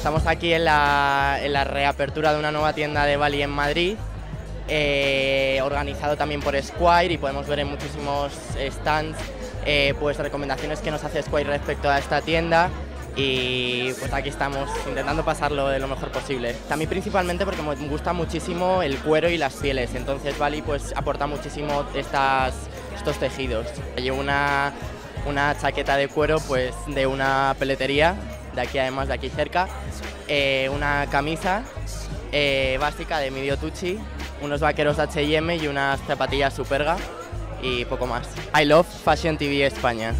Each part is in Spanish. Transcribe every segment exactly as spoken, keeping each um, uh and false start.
estamos aquí en la, en la reapertura de una nueva tienda de Bali en Madrid, eh, organizado también por Squire, y podemos ver en muchísimos stands eh, pues recomendaciones que nos hace Squire respecto a esta tienda, y pues aquí estamos intentando pasarlo de lo mejor posible. También principalmente porque me gusta muchísimo el cuero y las pieles, entonces Bali pues aporta muchísimo estas, estos tejidos. Llevo una, una chaqueta de cuero pues de una peletería de aquí, además de aquí cerca, eh, una camisa eh, básica de Midio Tucci, unos vaqueros H y M y unas zapatillas Superga y poco más. I love Fashion T V España.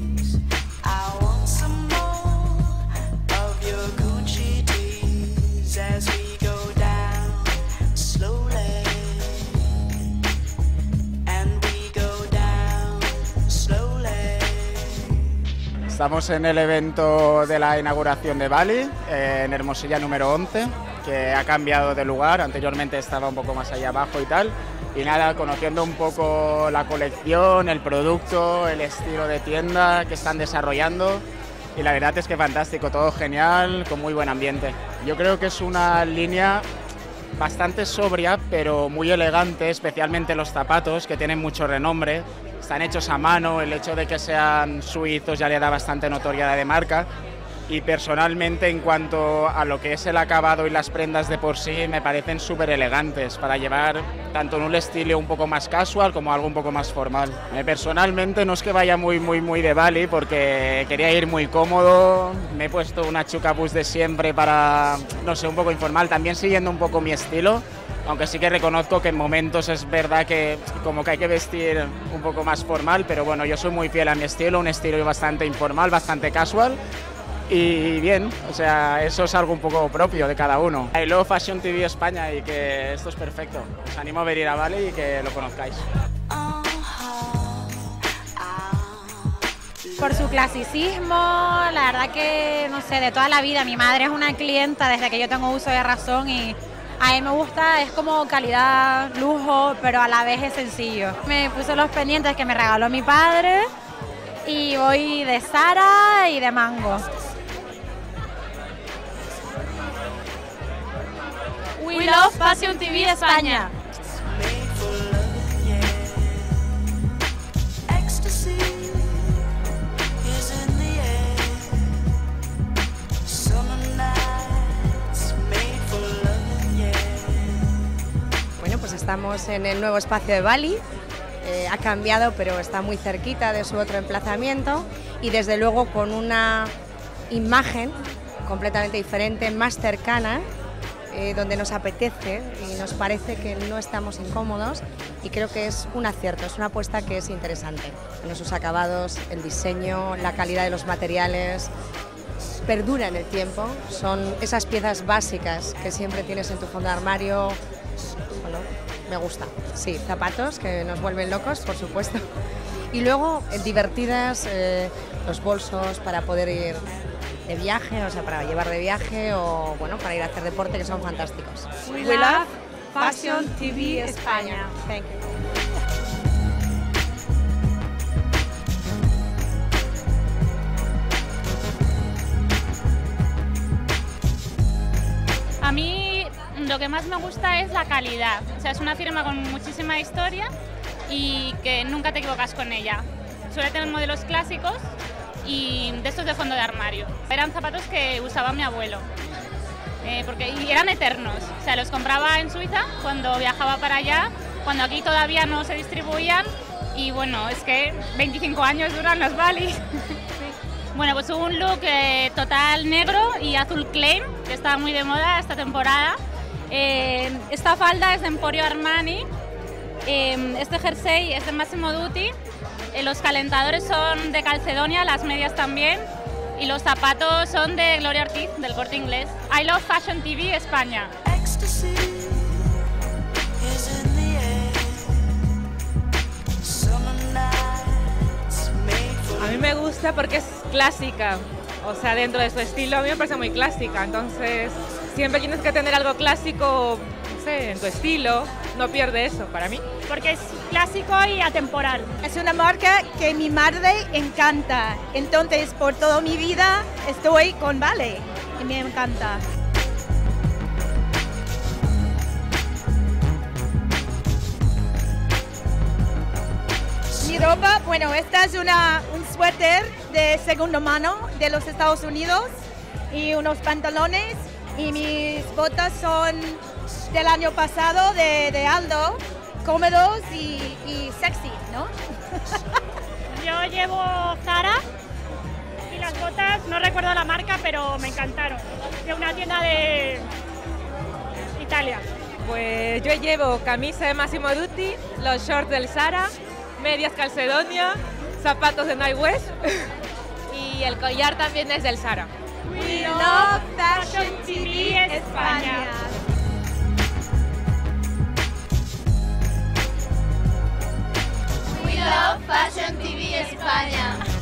Estamos en el evento de la inauguración de Bali, eh, en Hermosilla número once, que ha cambiado de lugar, anteriormente estaba un poco más allá abajo y tal. Y nada, conociendo un poco la colección, el producto, el estilo de tienda que están desarrollando. Y la verdad es que fantástico, todo genial, con muy buen ambiente. Yo creo que es una línea bastante sobria, pero muy elegante, especialmente los zapatos, que tienen mucho renombre. Están hechos a mano, el hecho de que sean suizos ya le da bastante notoriedad de marca. Y personalmente, en cuanto a lo que es el acabado y las prendas de por sí, me parecen súper elegantes para llevar tanto en un estilo un poco más casual como algo un poco más formal. Eh, personalmente no es que vaya muy muy muy de Bali, porque quería ir muy cómodo, me he puesto una chukabus de siempre para, no sé, un poco informal, también siguiendo un poco mi estilo, aunque sí que reconozco que en momentos es verdad que como que hay que vestir un poco más formal, pero bueno, yo soy muy fiel a mi estilo, un estilo bastante informal, bastante casual. Y bien, o sea, eso es algo un poco propio de cada uno. I love Fashion T V España y que esto es perfecto. Os animo a venir a Bali y que lo conozcáis. Por su clasicismo, la verdad que, no sé, de toda la vida. Mi madre es una clienta desde que yo tengo uso de razón y a mí me gusta, es como calidad, lujo, pero a la vez es sencillo. Me puse los pendientes que me regaló mi padre y voy de Zara y de Mango. We love Fashion T V España. Bueno, pues estamos en el nuevo espacio de Bali. Eh, ha cambiado, pero está muy cerquita de su otro emplazamiento y desde luego con una imagen completamente diferente, más cercana, eh, donde nos apetece y nos parece que no estamos incómodos, y creo que es un acierto, es una apuesta que es interesante. En sus acabados, el diseño, la calidad de los materiales, perdura en el tiempo, son esas piezas básicas que siempre tienes en tu fondo de armario. Bueno, me gusta, sí, zapatos que nos vuelven locos, por supuesto. Y luego eh, divertidas, eh, los bolsos para poder ir de viaje, o sea, para llevar de viaje o bueno, para ir a hacer deporte, que son fantásticos. We love Fashion T V España. Thank you. A mí lo que más me gusta es la calidad, o sea, es una firma con muchísima historia y que nunca te equivocas con ella. Suele tener modelos clásicos y de estos de fondo de armario. Eran zapatos que usaba mi abuelo, eh, porque y eran eternos, o sea, los compraba en Suiza cuando viajaba para allá, cuando aquí todavía no se distribuían, y bueno, es que veinticinco años duran los Bali. Bueno, pues hubo un look eh, total negro y azul claim, que está muy de moda esta temporada. Eh, esta falda es de Emporio Armani, eh, este jersey es de Massimo Dutti, eh, los calentadores son de Calcedonia, las medias también, y los zapatos son de Gloria Ortiz, del Corte Inglés. I love Fashion T V España. A mí me gusta porque es clásica, o sea, dentro de su estilo a mí me parece muy clásica, entonces siempre tienes que tener algo clásico, no sé, en tu estilo, no pierde eso para mí. Porque es clásico y atemporal. Es una marca que mi madre encanta, entonces por toda mi vida estoy con Bali. y me encanta. Mi ropa, bueno, esta es una, un suéter de segunda mano de los Estados Unidos y unos pantalones, y mis botas son del año pasado de, de Aldo, cómodos y, y sexy, ¿no? Yo llevo Zara y las botas, no recuerdo la marca, pero me encantaron, de una tienda de Italia. Pues yo llevo camisa de Massimo Dutti, los shorts del Zara, medias Calcedonia, zapatos de Nike West y el collar también es del Zara. We love Fashion T V España. We love Fashion T V España.